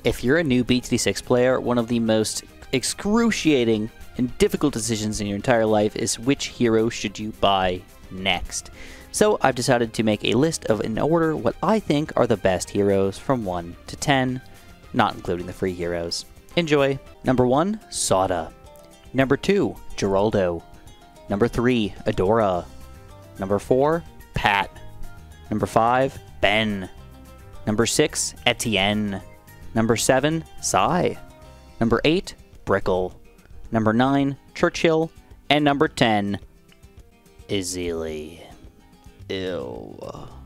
If you're a new BTD6 player, one of the most excruciating and difficult decisions in your entire life is which hero should you buy next. So I've decided to make a list of, in order, what I think are the best heroes from 1 to 10, not including the free heroes. Enjoy. Number 1, Sauda. Number 2, Geraldo. Number 3, Adora. Number 4, Pat. Number 5, Ben. Number 6, Etienne. Number 7, Sai. Number 8, Brickle. Number 9, Churchill. And number 10, Izili. Ew.